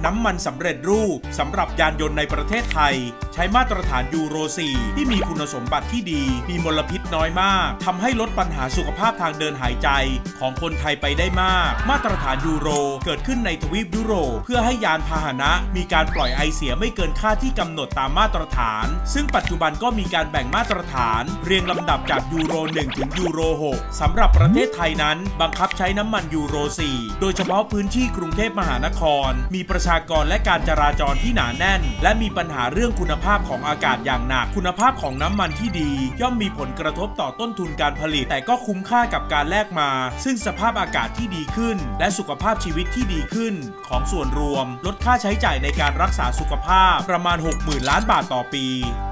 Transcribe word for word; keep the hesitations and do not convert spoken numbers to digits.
น้ำมันสำเร็จรูปสำหรับยานยนต์ในประเทศไทยใช้มาตรฐานยูโร สี่ ที่มีคุณสมบัติที่ดีมีมลพิษน้อยมากทำให้ลดปัญหาสุขภาพทางเดินหายใจของคนไทยไปได้มากมาตรฐานยูโรเกิดขึ้นในทวีปยุโรปเพื่อให้ยานพาหนะมีการปล่อยไอเสียไม่เกินค่าที่กำหนดตามมาตรฐานซึ่งปัจจุบันก็มีการแบ่งมาตรฐานเรียงลำดับจากยูโร หนึ่ง ถึงยูโร หก สำหรับประเทศไทยนั้นบังคับใช้น้ำมันยูโร สี่ โดยเฉพาะพื้นที่กรุงเทพมหานครมีประชากรและการจราจรที่หนาแน่นและมีปัญหาเรื่องคุณภาพของอากาศอย่างหนักคุณภาพของน้ำมันที่ดีย่อมมีผลกระทบต่อต้นทุนการผลิตแต่ก็คุ้มค่ากับการแลกมาซึ่งสภาพอากาศที่ดีขึ้นและสุขภาพชีวิตที่ดีขึ้นของส่วนรวมลดค่าใช้จ่ายในการรักษาสุขภาพประมาณ หกหมื่น ล้านบาทต่อปี